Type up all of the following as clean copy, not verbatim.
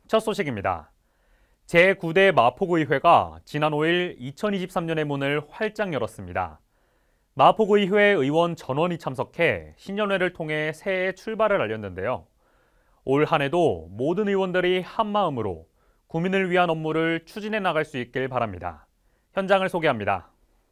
첫 소식입니다. 제9대 마포구의회가 지난 5일 2023년의 문을 활짝 열었습니다. 마포구의회 의원 전원이 참석해 신년회를 통해 새해 출발을 알렸는데요. 올 한 해도 모든 의원들이 한마음으로 국민을 위한 업무를 추진해 나갈 수 있길 바랍니다. 현장을 소개합니다.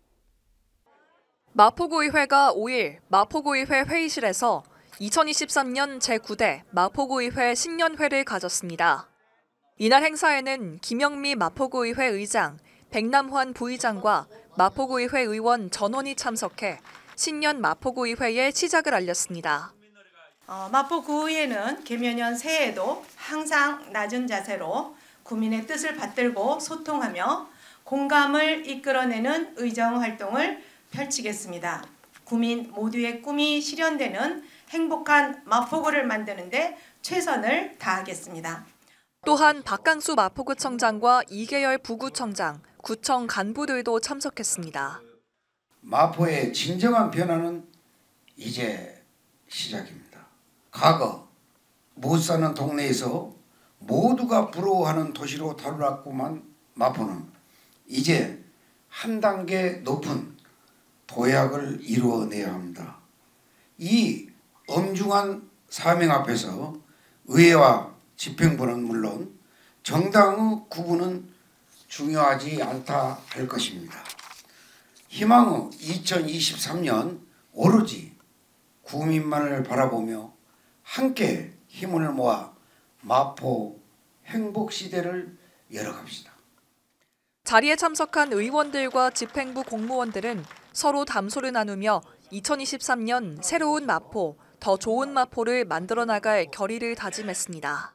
마포구의회가 5일 마포구의회 회의실에서 2023년 제9대 마포구의회 신년회를 가졌습니다. 이날 행사에는 김영미 마포구의회 의장, 백남환 부의장과 마포구의회 의원 전원이 참석해 신년 마포구의회의 시작을 알렸습니다. 마포구의회는 개묘년 새해에도 항상 낮은 자세로 국민의 뜻을 받들고 소통하며 공감을 이끌어내는 의정 활동을 펼치겠습니다. 국민 모두의 꿈이 실현되는 행복한 마포구를 만드는 데 최선을 다하겠습니다. 또한 박강수 마포구청장과 이계열 부구청장, 구청 간부들도 참석했습니다. 마포의 진정한 변화는 이제 시작입니다. 과거 못 사는 동네에서 모두가 부러워하는 도시로 달아났구만 마포는 이제 한 단계 높은 도약을 이루어내야 합니다. 이 엄중한 사명 앞에서 의회와 집행부는 물론 정당의 구분은 중요하지 않다 할 것입니다. 희망의 2023년 오로지 국민만을 바라보며 함께 힘을 모아 마포 행복시대를 열어갑시다. 자리에 참석한 의원들과 집행부 공무원들은 서로 담소를 나누며 2023년 새로운 마포, 더 좋은 마포를 만들어 나갈 결의를 다짐했습니다.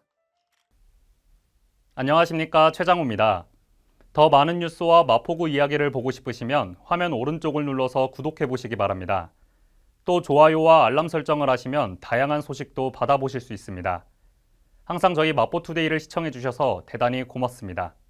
안녕하십니까, 최장우입니다. 더 많은 뉴스와 마포구 이야기를 보고 싶으시면 화면 오른쪽을 눌러서 구독해 보시기 바랍니다. 또 좋아요와 알람 설정을 하시면 다양한 소식도 받아보실 수 있습니다. 항상 저희 마포투데이를 시청해 주셔서 대단히 고맙습니다.